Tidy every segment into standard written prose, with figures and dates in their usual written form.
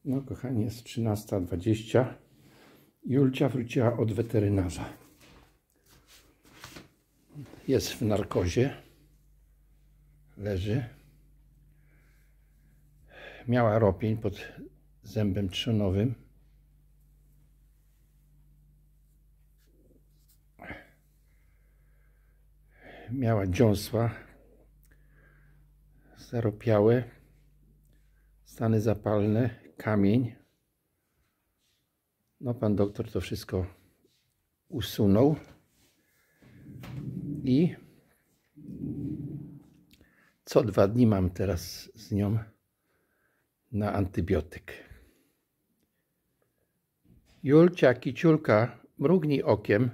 No kochani, jest 13:20. Julcia wróciła od weterynarza. Jest w narkozie. Leży. Miała ropień pod zębem trzonowym. Miała dziąsła zaropiałe, stany zapalne, kamień. No pan doktor to wszystko usunął i co 2 dni mam teraz z nią na antybiotyk. Julcia, kiciulka, mrugnij okiem.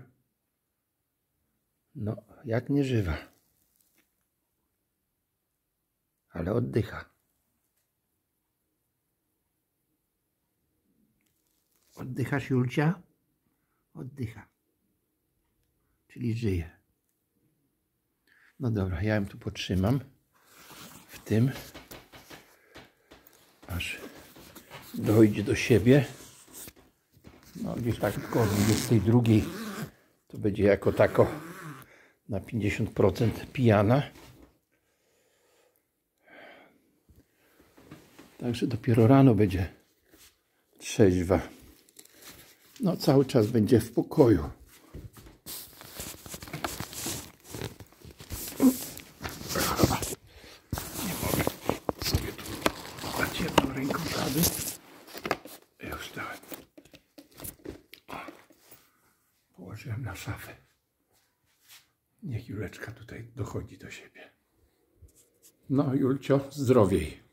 No, jak nieżywa. Ale oddycha. Oddychasz, Julcia? Oddycha. Czyli żyje. No dobra, ja ją tu potrzymam. W tym. Aż dojdzie do siebie. No gdzieś tak koło 22 to będzie jako tako na 50% pijana. Także dopiero rano będzie trzeźwa. No cały czas będzie w pokoju. Nie mogę sobie tu dać jedną ręką rady. Już dałem. Położyłem na szafę. Niech Juleczka tutaj dochodzi do siebie. No Julcio, zdrowiej.